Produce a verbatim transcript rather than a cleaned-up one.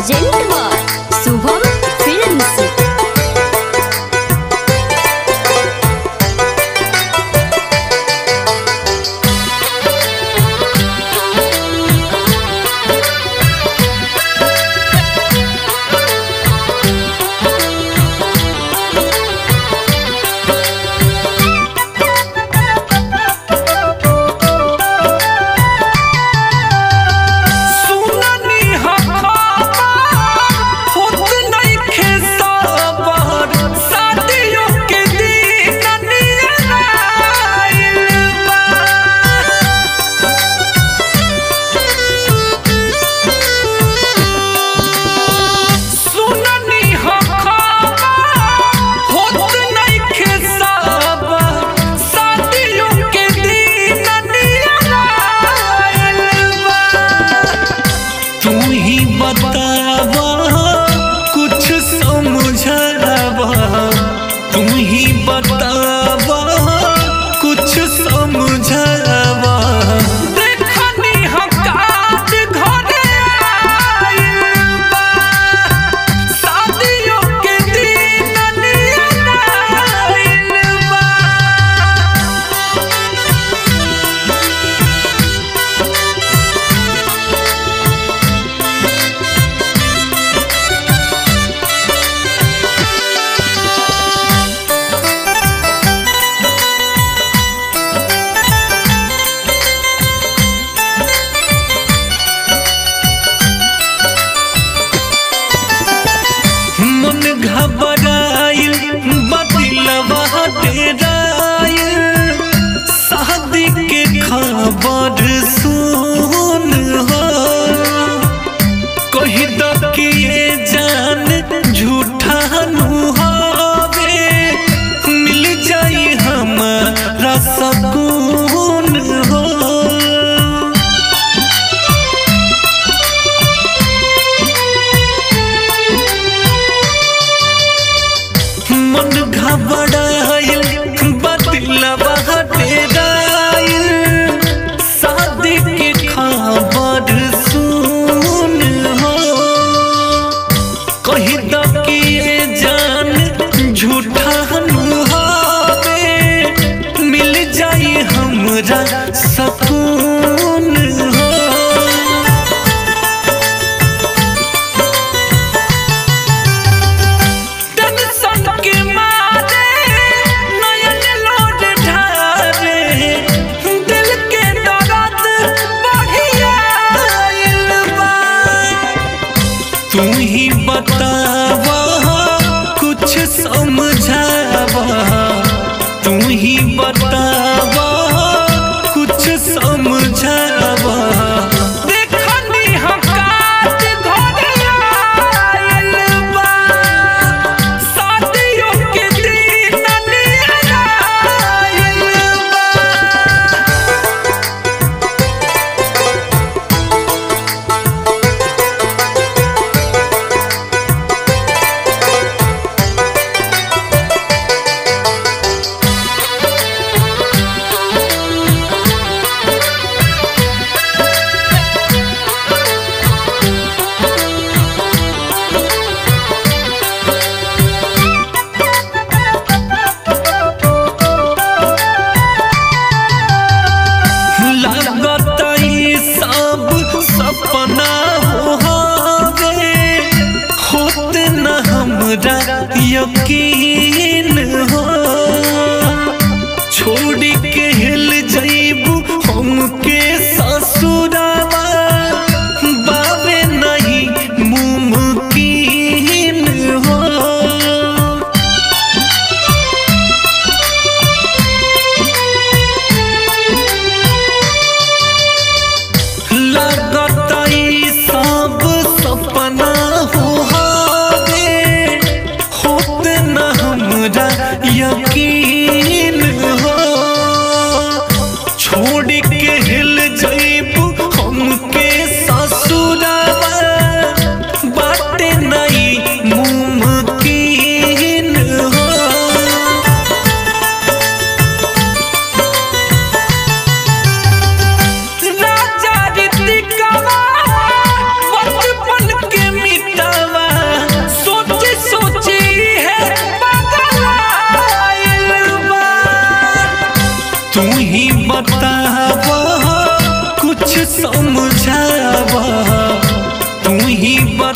Present by Shubham films. तुम ही बतावा कुछ समझावा देखनी हकात घरे आइल बा शादियों के दिन नियन आइल बा। घबराइल बदिलवा डेराइल शादी के खबर सुन हो कही द कि ये जान झूठा नुहावे मिल जाई हमारा सकून हो। घबराइल बदिलवा डेराइल शादी के खबर सुन हो कही द कि ये जान झूठा नुहावे मिल जाई हमरा सकून हो। तू ही बतावा कुछ समझावा तू ही बतावा कुछ समझावा देखनी हकात घरे आइल बा शादियों के दिन नियन आइल बा। सपना होवे होत न हमरा यकीन हो छोड़ के हिल जइबू हमके ससुरावा बावे नहीं मुमकिन हो। सपना होवे होत न हमरा यकीन हो छोड़ के हिल ही